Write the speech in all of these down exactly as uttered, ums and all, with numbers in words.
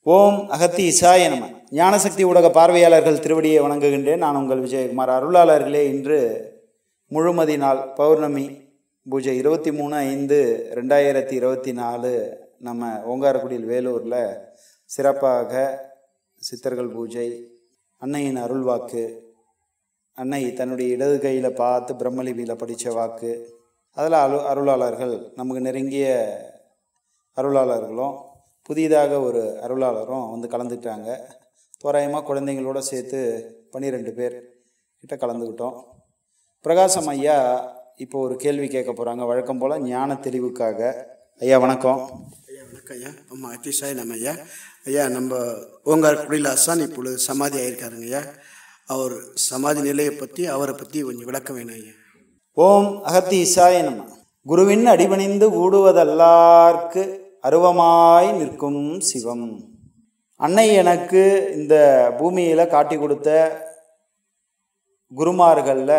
ஓம் அகத்தி இசாய நம. ஞானசக்தி ஊடக பார்வையாளர்கள் திருவடியை வணங்குகின்றேன். நான் உங்கள் விஜயகுமார். அருளாளர்களே, இன்று முழுமதி நாள் பௌர்ணமி பூஜை இருபத்தி மூணு ஐந்து ரெண்டாயிரத்தி இருபத்தி நாலு நம்ம ஓங்காரக்குடியில் வேலூரில் சிறப்பாக சித்தர்கள் பூஜை, அன்னையின் அருள்வாக்கு, அன்னை தன்னுடைய இடது கையில் பார்த்து பிரம்மலிபியில் படித்த வாக்கு, அதில் அரு அருளாளர்கள் நமக்கு நெருங்கிய அருளாளர்களும் புதிதாக ஒரு அருளாளரும் வந்து கலந்துக்கிட்டாங்க. தோராயமாக குழந்தைங்களோட சேர்த்து பன்னிரெண்டு பேர் கிட்ட கலந்துக்கிட்டோம். பிரகாசம் ஐயா இப்போ ஒரு கேள்வி கேட்க போகிறாங்க, வழக்கம் போல் ஞான தெளிவுக்காக. ஐயா வணக்கம். ஐயா வணக்கம் ஐயா. அம்மா அத்திசாய் நம்ம ஐயா. ஐயா நம்ம ஓங்காரக்குடியில் ஆசான் இப்பொழுது சமாதி ஆகியிருக்காருங்க ஐயா. அவர் சமாதி நிலையை பற்றி அவரை பற்றி கொஞ்சம் விளக்க வேணும் ஐயா. ஓம் அகத்தி இசாய நம. குருவின் அடிபணிந்து கூடுவதல்லார்க்கு அருவமாய் நிற்கும் சிவம். அன்னை எனக்கு இந்த பூமியில் காட்டி கொடுத்த குருமார்களில்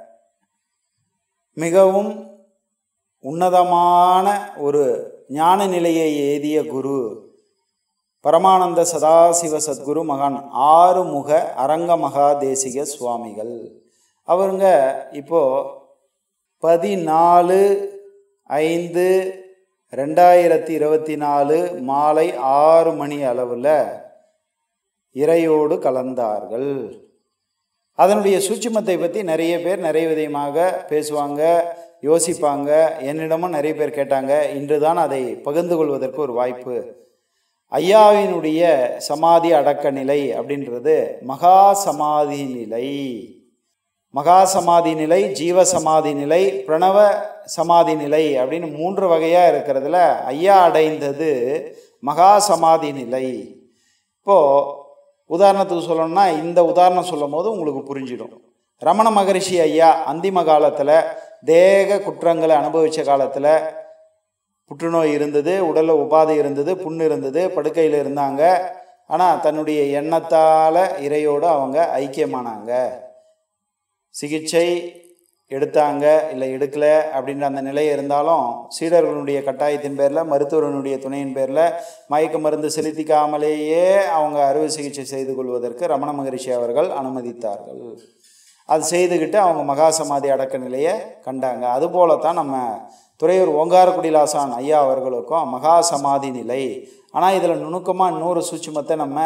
மிகவும் உன்னதமான ஒரு ஞான நிலையை எய்திய குரு பரமானந்த சதாசிவ சத்குரு மகான் ஆறுமுக அரங்க மகாதேசிக சுவாமிகள். அவருங்க இப்போது பதினாலு ஐந்து ரெண்டாயிரத்தி இருபத்தி நாலு மாலை ஆறு மணி அளவில் இறையோடு கலந்தார்கள். அதனுடைய சூட்சுமத்தை பற்றி நிறைய பேர் நிறைய விதமாக பேசுவாங்க, யோசிப்பாங்க. என்னிடமும் நிறைய பேர் கேட்டாங்க. இன்று தான் அதை பகிர்ந்து கொள்வதற்கு ஒரு வாய்ப்பு. ஐயாவினுடைய சமாதி அடக்க நிலை அப்படின்றது மகா சமாதி நிலை. மகா சமாதி நிலை, ஜீவ சமாதி நிலை, பிரணவ சமாதி நிலை அப்படின்னு மூன்று வகையாக இருக்கிறதுல ஐயா அடைந்தது மகா சமாதி நிலை. இப்போது உதாரணத்துக்கு சொல்லணும்னா இந்த உதாரணம் சொல்லும் போது உங்களுக்கு புரிஞ்சிடும். ரமண மகரிஷி ஐயா அந்திம காலத்தில் தேக குற்றங்களை அனுபவித்த காலத்தில் புற்றுநோய் இருந்தது, உடலில் உபாதை இருந்தது, புண்ணு இருந்தது, படுக்கையில் இருந்தாங்க. ஆனால் தன்னுடைய எண்ணத்தால் இறையோடு அவங்க ஐக்கியமானாங்க. சிகிச்சை எடுத்தாங்க இல்லை எடுக்கலை அப்படின்ற அந்த நிலை இருந்தாலும் சீடர்களுடைய கட்டாயத்தின் பேரில், மருத்துவர்களுடைய துணையின் பேரில் மயக்க மருந்து செலுத்திக்காமலேயே அவங்க அறுவை சிகிச்சை செய்து கொள்வதற்கு ரமண மகரிஷி அவர்கள் அனுமதித்தார்கள். அது செய்துக்கிட்டு அவங்க மகா சமாதி அடக்க நிலையை கண்டாங்க. அதுபோல தான் நம்ம துறையூர் ஓங்காரக்குடிலாசான் ஐயா அவர்களுக்கும் மகா சமாதி நிலை. ஆனால் இதில் நுணுக்கமாக இன்னொரு சூட்சுமத்தை நம்ம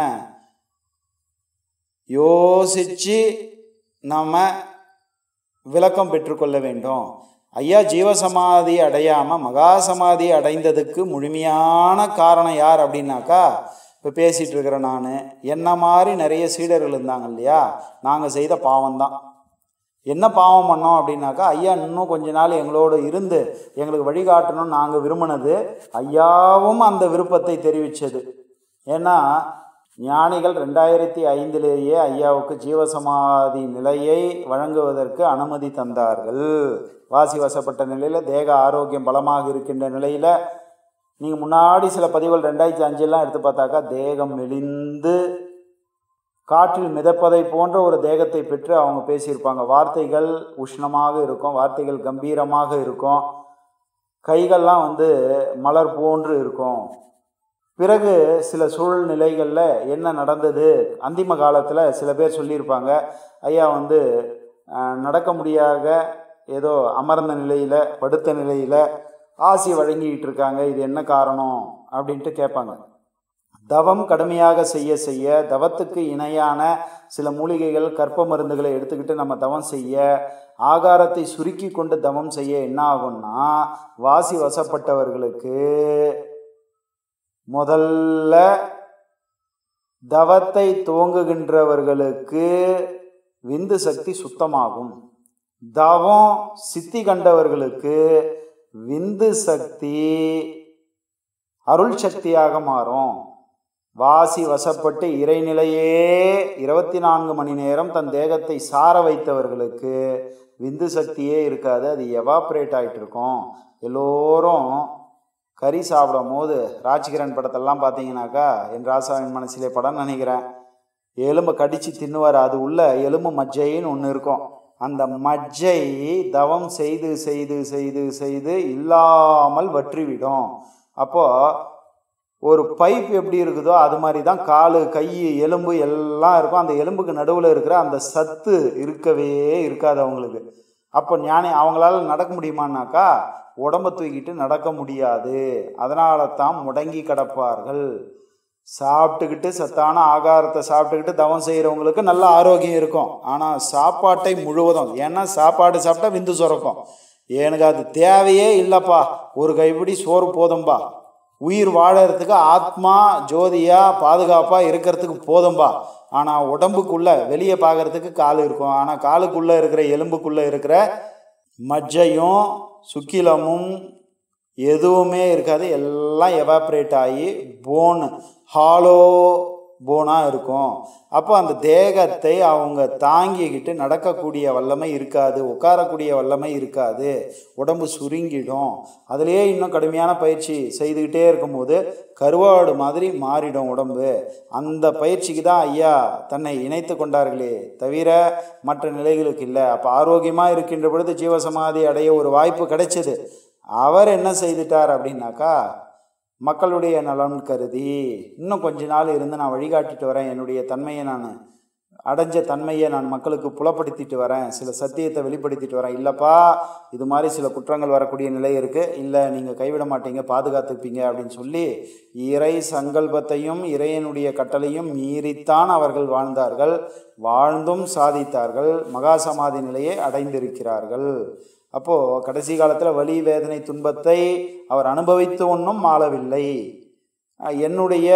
யோசித்து நம்ம விளக்கம் பெற்றுக்கொள்ள வேண்டும். ஐயா ஜீவசமாதி அடையாமல் மகா சமாதி அடைந்ததுக்கு முழுமையான காரணம் யார் அப்படின்னாக்கா, இப்போ பேசிகிட்டு இருக்கிற நான், என்ன மாதிரி நிறைய சீடர்கள் இருந்தாங்க இல்லையா, நாங்கள் செய்த பாவம்தான். என்ன பாவம் பண்ணோம் அப்படின்னாக்கா, ஐயா இன்னும் கொஞ்ச நாள் எங்களோடு இருந்து எங்களுக்கு வழிகாட்டணும்னு நாங்கள் விரும்பினது, ஐயாவும் அந்த விருப்பத்தை தெரிவித்தது. ஏன்னா ஞானிகள் ரெண்டாயிரத்தி ஐந்திலேயே ஐயாவுக்கு ஜீவசமாதி நிலையை வழங்குவதற்கு அனுமதி தந்தார்கள். வாசி வசப்பட்ட நிலையில், தேக ஆரோக்கியம் பலமாக இருக்கின்ற நிலையில். நீங்கள் முன்னாடி சில பதிவுகள் ரெண்டாயிரத்தி அஞ்செல்லாம் எடுத்து பார்த்தாக்கா, தேகம் மெலிந்து காற்றில் மிதப்பதை போன்ற ஒரு தேகத்தை பெற்று அவங்க பேசியிருப்பாங்க. வார்த்தைகள் உஷ்ணமாக இருக்கும், வார்த்தைகள் கம்பீரமாக இருக்கும், கைகள்லாம் வந்து மலர் போன்று இருக்கும். பிறகு சில சூழ்நிலைகளில் என்ன நடந்தது, அந்திம காலத்தில் சில பேர் சொல்லியிருப்பாங்க, ஐயா வந்து நடக்க முடியாத ஏதோ அமர்ந்த நிலையில், படுத்த நிலையில் ஆசி வழங்கிக்கிட்டு இருக்காங்க, இது என்ன காரணம் அப்படின்ட்டு கேட்பாங்க. தவம் கடுமையாக செய்ய செய்ய தவத்துக்கு இணையான சில மூலிகைகள், கற்ப மருந்துகளை எடுத்துக்கிட்டு நம்ம தவம் செய்ய, ஆகாரத்தை சுருக்கி கொண்டு தவம் செய்ய என்ன ஆகும்னா, வாசி வசப்பட்டவர்களுக்கு முதல்ல தவத்தை துவங்குகின்றவர்களுக்கு விந்து சக்தி சுத்தமாகும். தவம் சித்தி கண்டவர்களுக்கு விந்து சக்தி அருள் சக்தியாக மாறும். வாசி வசப்பட்டு இறைநிலையே இருபத்தி நான்கு மணி நேரம் தன் தேகத்தை சார வைத்தவர்களுக்கு விந்து சக்தியே இருக்காது, அது எவாப்ரேட் ஆகிட்டு இருக்கும். எல்லோரும் கறி சாப்பிடும் போது ராஜ்கிரண் படத்தெல்லாம் பார்த்தீங்கன்னாக்கா, என் ராசாவின் மனசிலே படம் நினைக்கிறேன், எலும்பை கடித்து தின்னுவார். அது உள்ள எலும்பு மஜ்ஜைன்னு ஒன்று இருக்கும். அந்த மஜ்ஜை தவம் செய்து செய்து செய்து செய்து இல்லாமல் வற்றிவிடும். அப்போது ஒரு பைப் எப்படி இருக்குதோ அது மாதிரி தான் காலு, கை, எலும்பு எல்லாம் இருக்கும். அந்த எலும்புக்கு நடுவில் இருக்கிற அந்த சத்து இருக்கவே இருக்காது அவங்களுக்கு. அப்போ ஞானி அவங்களால நடக்க முடியுமான்னாக்கா உடம்பை தூக்கிட்டு நடக்க முடியாது. அதனால தான் முடங்கி கிடப்பார்கள். சாப்பிட்டுக்கிட்டு சத்தான ஆகாரத்தை சாப்பிட்டுக்கிட்டு தவம் செய்கிறவங்களுக்கு நல்ல ஆரோக்கியம் இருக்கும். ஆனால் சாப்பாட்டை முழுவதும், ஏன்னா சாப்பாடு சாப்பிட்டா விந்து சுரக்கும். எனக்கு அது தேவையே இல்லைப்பா, ஒரு கைப்பிடி சோறு போதும்பா, உயிர் வாழறதுக்கு ஆத்மா ஜோதியாக பாதுகாப்பாக இருக்கிறதுக்கு போதும்பா. ஆனால் உடம்புக்குள்ளே வெளியே பார்க்கறதுக்கு கால் இருக்கும். ஆனால் காலுக்குள்ளே இருக்கிற எலும்புக்குள்ளே இருக்கிற மஜ்ஜையும் சுக்கிலமும் எதுவுமே இருக்காது. எல்லாம் எவாப்ரேட் ஆகி போன், ஹாலோ போனாக இருக்கும். அப்போ அந்த தேகத்தை அவங்க தாங்கிக்கிட்டு நடக்கக்கூடிய வல்லமை இருக்காது, உட்காரக்கூடிய வல்லமை இருக்காது, உடம்பு சுருங்கிடும். அதுலேயே இன்னும் கடுமையான பயிற்சி செய்துக்கிட்டே இருக்கும்போது கருவாடு மாதிரி மாறிடும் உடம்பு. அந்த பயிற்சிக்கு தான் ஐயா தன்னை இணைத்து கொண்டார்களே தவிர மற்ற நிலைகளுக்கு இல்லை. அப்போ ஆரோக்கியமாக இருக்கின்ற பொழுது ஜீவசமாதி அடைய ஒரு வாய்ப்பு கிடைச்சது. அவர் என்ன செய்துட்டார் அப்படின்னாக்கா, மக்களுடைய நலன் கருதி இன்னும் கொஞ்ச நாள் இருந்து நான் வழிகாட்டிட்டு வரேன், என்னுடைய தன்மையை நான் அடைஞ்ச தன்மையை நான் மக்களுக்கு புலப்படுத்திட்டு வரேன், சில சத்தியத்தை வெளிப்படுத்திட்டு வரேன். இல்லைப்பா, இது மாதிரி சில குற்றங்கள் வரக்கூடிய நிலை இருக்குது, இல்லை நீங்கள் கைவிட மாட்டீங்க, பாதுகாத்துப்பீங்க அப்படின்னு சொல்லி இறை சங்கல்பத்தையும் இறையனுடைய கட்டளையும் மீறித்தான் அவர்கள் வாழ்ந்தார்கள். வாழ்ந்தும் சாதித்தார்கள். மகாசமாதி நிலையை அடைந்திருக்கிறார்கள். அப்போது கடைசி காலத்தில் வலி, வேதனை, துன்பத்தை அவர் அனுபவித்து ஒன்றும் மாளவில்லை. என்னுடைய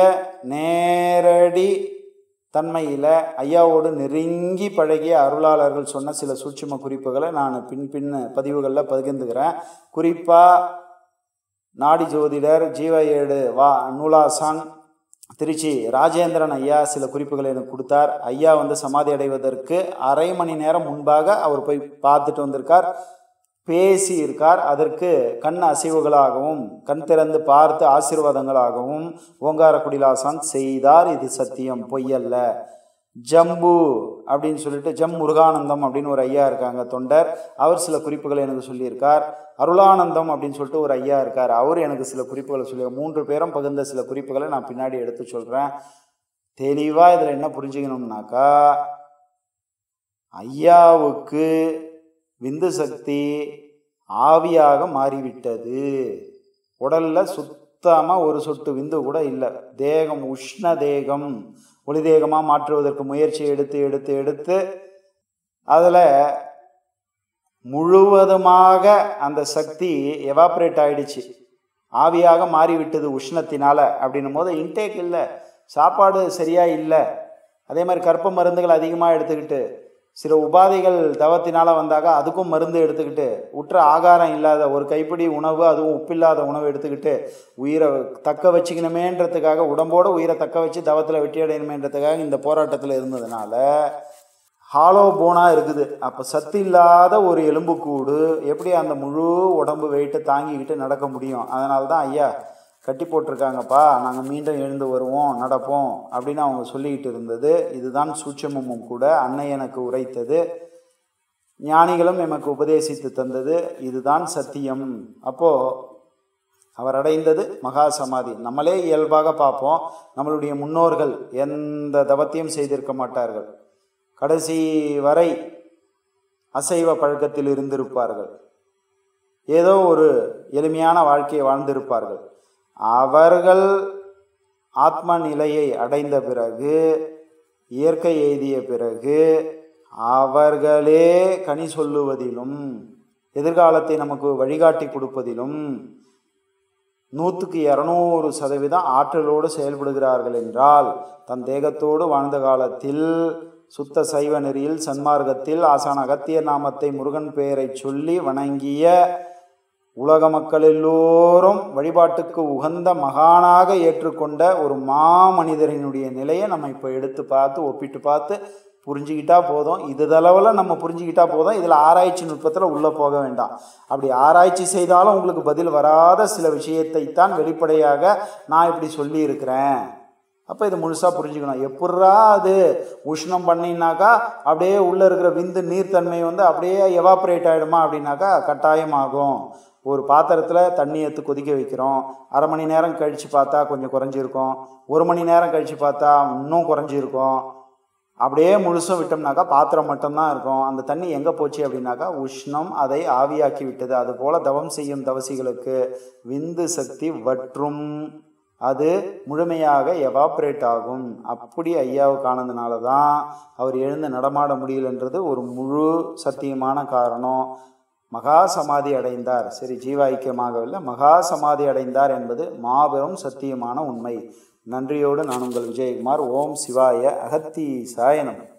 நேரடி தன்மையில் ஐயாவோடு நெருங்கி பழகிய அருளாளர்கள் சொன்ன சில சூட்சும குறிப்புகளை நான் பின் பின் பதிவுகளில் பகிர்ந்துக்கிறேன். குறிப்பாக நாடி ஜோதிடர் ஜீவ ஏடு வா நூலாசான் திருச்சி ராஜேந்திரன் ஐயா சில குறிப்புகளை எனக்கு கொடுத்தார். ஐயா வந்து சமாதி அடைவதற்கு அரை மணி நேரம் முன்பாக அவர் போய் பார்த்துட்டு வந்திருக்கார், பேசி இருக்கார். அதற்கு கண் அசைவுகளாகவும் கண் திறந்து பார்த்து ஆசீர்வாதங்களாகவும் ஓங்கார குடிலாசான் செய்தார். இது சத்தியம், பொய்யல்ல. ஜம்பு அப்படின்னு சொல்லிட்டு ஜம் முருகானந்தம் அப்படின்னு ஒரு ஐயா இருக்காங்க, தொண்டர். அவர் சில குறிப்புகளை எனக்கு சொல்லியிருக்கார். அருளானந்தம் அப்படின்னு சொல்லிட்டு ஒரு ஐயா இருக்கார், அவர் எனக்கு சில குறிப்புகளை சொல்லி, மூன்று பேரும் பகிர்ந்த சில குறிப்புகளை நான் பின்னாடி எடுத்து சொல்கிறேன். தெளிவாக இதில் என்ன புரிஞ்சுக்கணும்னாக்கா, ஐயாவுக்கு விந்து சக்தி ஆவியாக மாறிவிட்டது. உடலில் சுத்தமாக ஒரு சொட்டு விந்து கூட இல்லை. தேகம் உஷ்ண தேகம், ஒளி தேகமாக மாற்றுவதற்கு முயற்சி எடுத்து எடுத்து எடுத்து அதில் முழுவதுமாக அந்த சக்தி எவாப்ரேட் ஆகிடுச்சு, ஆவியாக மாறிவிட்டது உஷ்ணத்தினால. அப்படின்னும் போது இன்டேக் இல்லை, சாப்பாடு சரியாக இல்லை. அதே மாதிரி கற்ப மருந்துகள் அதிகமாக எடுத்துக்கிட்டு, சில உபாதைகள் தவத்தினால வந்தாக்க அதுக்கும் மருந்து எடுத்துக்கிட்டு, உற்ற ஆகாரம் இல்லாத ஒரு கைப்பிடி உணவு, அதுவும் உப்பில்லாத உணவு எடுத்துக்கிட்டு உயிரை தக்க வச்சுக்கணுமேன்றதுக்காக, உடம்போடு உயிரை தக்க வச்சு தவத்தில் வெற்றி அடையணுமேன்றதுக்காக இந்த போராட்டத்தில் இருந்ததுனால ஹாலோ போனாக இருக்குது. அப்போ சத்து இல்லாத ஒரு எலும்புக்கூடு எப்படி அந்த முழு உடம்பு வெயிட்டை தாங்கிக்கிட்டு நடக்க முடியும்? அதனால தான் ஐயா கட்டி போட்டிருக்காங்கப்பா, நாங்கள் மீண்டும் எழுந்து வருவோம், நடப்போம் அப்படின்னு அவங்க சொல்லிக்கிட்டு இருந்தது. இதுதான் சூட்சமும் கூட. அன்னை எனக்கு உரைத்தது, ஞானிகளும் எமக்கு உபதேசித்து தந்தது, இதுதான் சத்தியம். அப்போது அவர் அடைந்தது மகா சமாதி. நம்மளே இயல்பாக பார்ப்போம், நம்மளுடைய முன்னோர்கள் எந்த தவத்தையும் செய்திருக்க மாட்டார்கள், கடைசி வரை அசைவ பழக்கத்தில் இருந்திருப்பார்கள், ஏதோ ஒரு எளிமையான வாழ்க்கையை வாழ்ந்திருப்பார்கள். அவர்கள் ஆத்ம நிலையை அடைந்த பிறகு, இயற்கை எய்திய பிறகு, அவர்களே கனி சொல்லுவதிலும் எதிர்காலத்தை நமக்கு வழிகாட்டி கொடுப்பதிலும் நூற்றுக்கு இரநூறு சதவீதம் ஆற்றலோடு செயல்படுகிறார்கள் என்றால், தன் தேகத்தோடு வாழ்ந்த காலத்தில் சுத்த சைவ நெறியில் சன்மார்க்கத்தில் ஆசான் அகத்திய நாமத்தை முருகன் பெயரை சொல்லி வணங்கிய உலக மக்கள் எல்லோரும் வழிபாட்டுக்கு உகந்த மகானாக ஏற்றுக்கொண்ட ஒரு மாமனிதரினுடைய நிலையை நம்ம இப்போ எடுத்து பார்த்து ஒப்பிட்டு பார்த்து புரிஞ்சுக்கிட்டா போதும். இது தளவில் நம்ம புரிஞ்சுக்கிட்டா போதும். இதில் ஆராய்ச்சி நுட்பத்தில் உள்ளே போக வேண்டாம். அப்படி ஆராய்ச்சி செய்தாலும் உங்களுக்கு பதில் வராத சில விஷயத்தை தான் வெளிப்படையாக நான் இப்படி சொல்லியிருக்கிறேன். அப்போ இது முழுசாக புரிஞ்சுக்கணும். எப்பட்றா அது உஷ்ணம் பண்ணினாக்கா அப்படியே உள்ளே இருக்கிற விந்து நீர்த்தன்மை வந்து அப்படியே எவாப்ரேட் ஆகிடுமா அப்படின்னாக்கா கட்டாயமாகும். ஒரு பாத்திரத்தில் தண்ணி எடுத்து கொதிக்க வைக்கிறோம், அரை மணி நேரம் கழித்து பார்த்தா கொஞ்சம் குறைஞ்சிருக்கும், ஒரு மணி நேரம் கழித்து பார்த்தா இன்னும் குறைஞ்சிருக்கும். அப்படியே முழுசும் விட்டோம்னாக்கா பாத்திரம் மட்டும்தான் இருக்கும். அந்த தண்ணி எங்கே போச்சு அப்படின்னாக்கா உஷ்ணம் அதை ஆவியாக்கி விட்டது. அதுபோல் தவம் செய்யும் தவசிகளுக்கு விந்து சக்தி வற்றும், அது முழுமையாக எவாப்ரேட் ஆகும். அப்படி ஐயாவுக்கு ஆனதுனால தான் அவர் எழுந்து நடமாட முடியலன்றது ஒரு முழு சத்தியமான காரணம். மகா சமாதி அடைந்தார். சரி, ஜீவ ஐக்கியமாகவில்லை, மகா சமாதி அடைந்தார் என்பது மாபெரும் சத்தியமான உண்மை. நன்றியோடு நான் உங்கள் விஜயகுமார். ஓம் சிவாய அகத்தீசாய நமः.